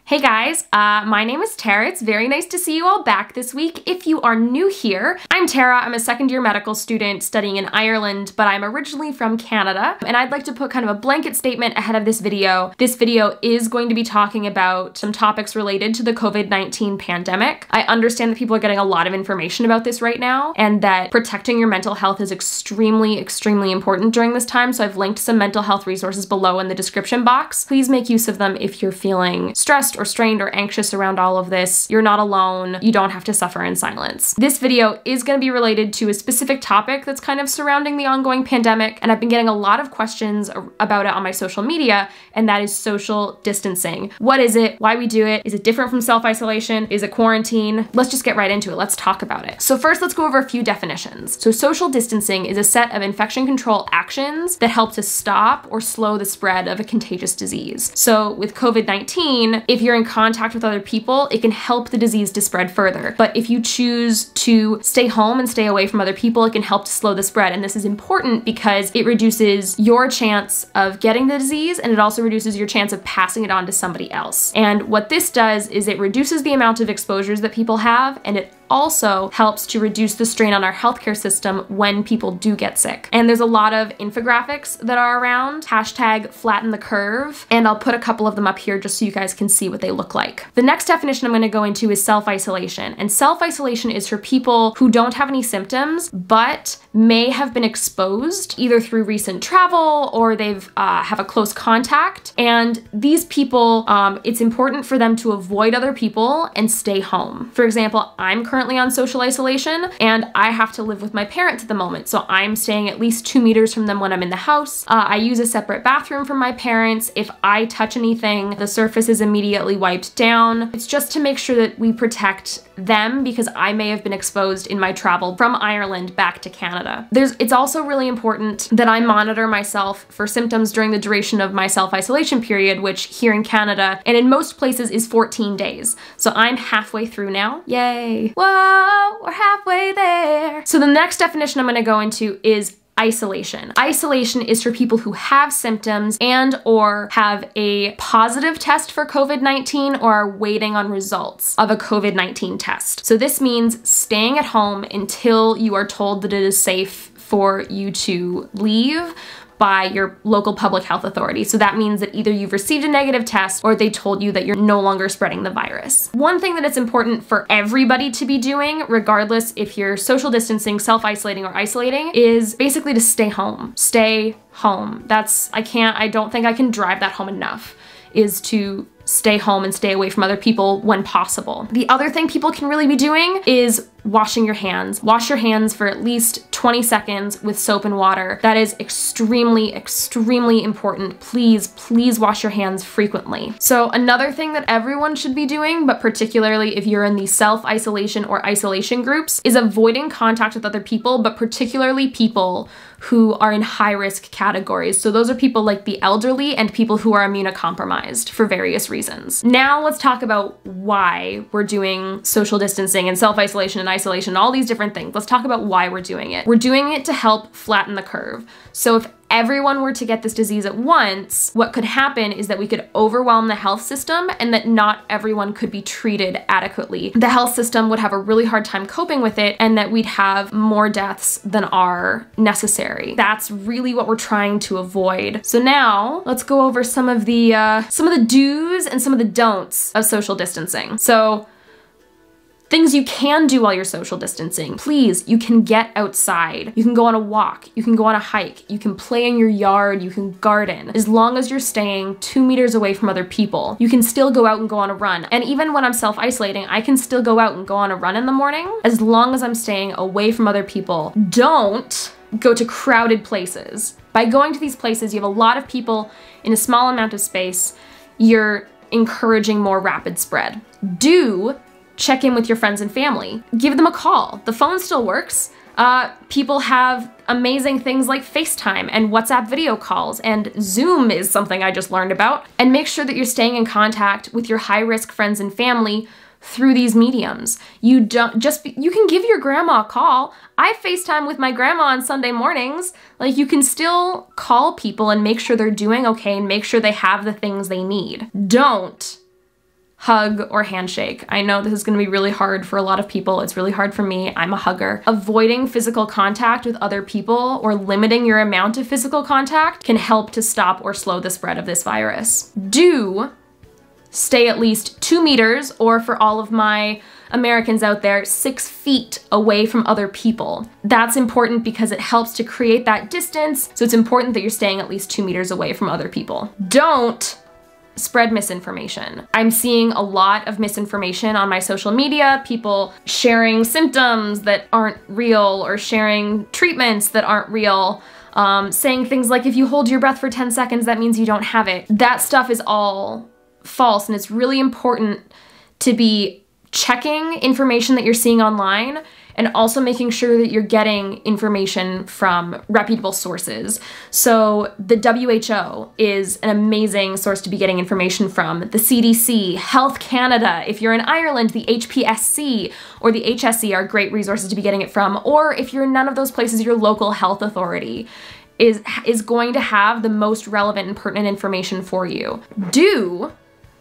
Hey guys, my name is Tara. It's very nice to see you all back this week. If you are new here, I'm Tara. I'm a second-year medical student studying in Ireland, but I'm originally from Canada, and I'd like to put kind of a blanket statement ahead of this video. This video is going to be talking about some topics related to the COVID-19 pandemic. I understand that people are getting a lot of information about this right now, and that protecting your mental health is extremely, extremely important during this time, so I've linked some mental health resources below in the description box. Please make use of them if you're feeling stressed or strained or anxious around all of this. You're not alone. You don't have to suffer in silence. This video is going to be related to a specific topic that's kind of surrounding the ongoing pandemic, and I've been getting a lot of questions about it on my social media, and that is social distancing. What is it? Why we do it? Is it different from self-isolation? Is it quarantine? Let's just get right into it. Let's talk about it. So first, let's go over a few definitions. So social distancing is a set of infection control actions that help to stop or slow the spread of a contagious disease. So with COVID-19, if you're in contact with other people, it can help the disease to spread further. But if you choose to stay home and stay away from other people, it can help to slow the spread. And this is important because it reduces your chance of getting the disease, and it also reduces your chance of passing it on to somebody else. And what this does is it reduces the amount of exposures that people have, and it also helps to reduce the strain on our healthcare system when people do get sick. And there's a lot of infographics that are around, hashtag flatten the curve, and I'll put a couple of them up here just so you guys can see what they look like. The next definition I'm going to go into is self-isolation. And self-isolation is for people who don't have any symptoms, but may have been exposed either through recent travel or they've have a close contact. And these people, it's important for them to avoid other people and stay home. For example, I'm currently on social isolation and I have to live with my parents at the moment. So I'm staying at least 2 meters from them when I'm in the house. I use a separate bathroom from my parents. If I touch anything, the surface is immediately wiped down. It's just to make sure that we protect them because I may have been exposed in my travel from Ireland back to Canada. It's also really important that I monitor myself for symptoms during the duration of my self-isolation period, which here in Canada and in most places is 14 days. So I'm halfway through now. Yay. Whoa, we're halfway there. So the next definition I'm going to go into is isolation. Isolation is for people who have symptoms and or have a positive test for COVID-19 or are waiting on results of a COVID-19 test. So this means staying at home until you are told that it is safe for you to leave by your local public health authority. So that means that either you've received a negative test or they told you that you're no longer spreading the virus. One thing that it's important for everybody to be doing, regardless if you're social distancing, self-isolating, or isolating, is basically to stay home. Stay home. I don't think I can drive that home enough, is to stay home and stay away from other people when possible. The other thing people can really be doing is washing your hands. Wash your hands for at least 20 seconds with soap and water. That is extremely, extremely important. Please, please wash your hands frequently. So another thing that everyone should be doing, but particularly if you're in the self-isolation or isolation groups, is avoiding contact with other people, but particularly people who are in high-risk categories. So those are people like the elderly and people who are immunocompromised for various reasons. Now let's talk about why we're doing social distancing and self-isolation and isolation, all these different things. Let's talk about why we're doing it. We're doing it to help flatten the curve. So if everyone were to get this disease at once, what could happen is that we could overwhelm the health system and that not everyone could be treated adequately. The health system would have a really hard time coping with it, and that we'd have more deaths than are necessary. That's really what we're trying to avoid. So now let's go over some of the do's and some of the don'ts of social distancing. So things you can do while you're social distancing. Please, you can get outside. You can go on a walk. You can go on a hike. You can play in your yard. You can garden. As long as you're staying 2 meters away from other people, you can still go out and go on a run. And even when I'm self-isolating, I can still go out and go on a run in the morning as long as I'm staying away from other people. Don't go to crowded places. By going to these places, you have a lot of people in a small amount of space. You're encouraging more rapid spread. Do check in with your friends and family. Give them a call. The phone still works. People have amazing things like FaceTime and WhatsApp video calls, and Zoom is something I just learned about. And make sure that you're staying in contact with your high-risk friends and family through these mediums. You can give your grandma a call. I FaceTime with my grandma on Sunday mornings. Like, you can still call people and make sure they're doing okay and make sure they have the things they need. Don't hug, or handshake. I know this is gonna be really hard for a lot of people. It's really hard for me. I'm a hugger. Avoiding physical contact with other people or limiting your amount of physical contact can help to stop or slow the spread of this virus. Do stay at least 2 meters, or for all of my Americans out there, 6 feet away from other people. That's important because it helps to create that distance, so it's important that you're staying at least 2 meters away from other people. Don't spread misinformation. I'm seeing a lot of misinformation on my social media, people sharing symptoms that aren't real or sharing treatments that aren't real, saying things like, if you hold your breath for 10 seconds, that means you don't have it. That stuff is all false, and it's really important to be checking information that you're seeing online and also making sure that you're getting information from reputable sources. So the WHO is an amazing source to be getting information from. The CDC, Health Canada, if you're in Ireland, the HPSC or the HSE are great resources to be getting it from. Or if you're in none of those places, your local health authority is going to have the most relevant and pertinent information for you. Do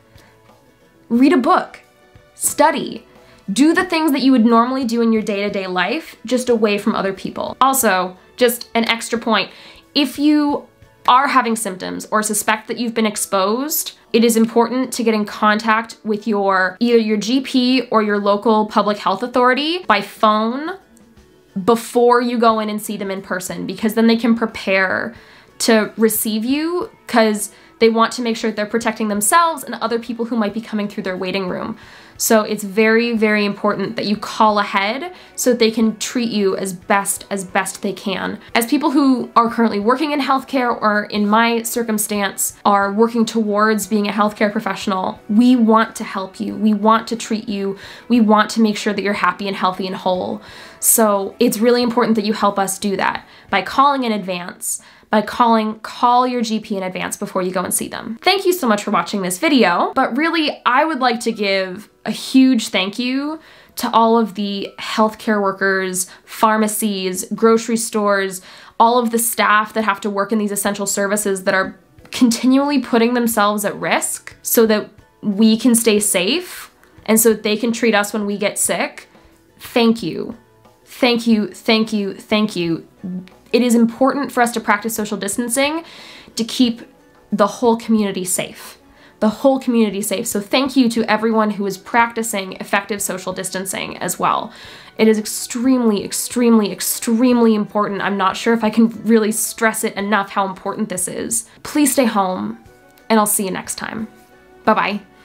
read a book. Study. Do the things that you would normally do in your day-to-day life, just away from other people. Also, just an extra point, if you are having symptoms or suspect that you've been exposed, it is important to get in contact with either your GP or your local public health authority by phone before you go in and see them in person, because then they can prepare to receive you, because they want to make sure that they're protecting themselves and other people who might be coming through their waiting room. So it's very, very important that you call ahead so that they can treat you as best they can. As people who are currently working in healthcare, or in my circumstance, are working towards being a healthcare professional, we want to help you. We want to treat you. We want to make sure that you're happy and healthy and whole. So it's really important that you help us do that by calling in advance, call your GP in advance before you go and see them. Thank you so much for watching this video, but really I would like to give a huge thank you to all of the healthcare workers, pharmacies, grocery stores, all of the staff that have to work in these essential services that are continually putting themselves at risk so that we can stay safe and so that they can treat us when we get sick. Thank you. Thank you, thank you, thank you. It is important for us to practice social distancing to keep the whole community safe. The whole community safe. So thank you to everyone who is practicing effective social distancing as well. It is extremely, extremely, extremely important. I'm not sure if I can really stress it enough how important this is. Please stay home, and I'll see you next time. Bye-bye.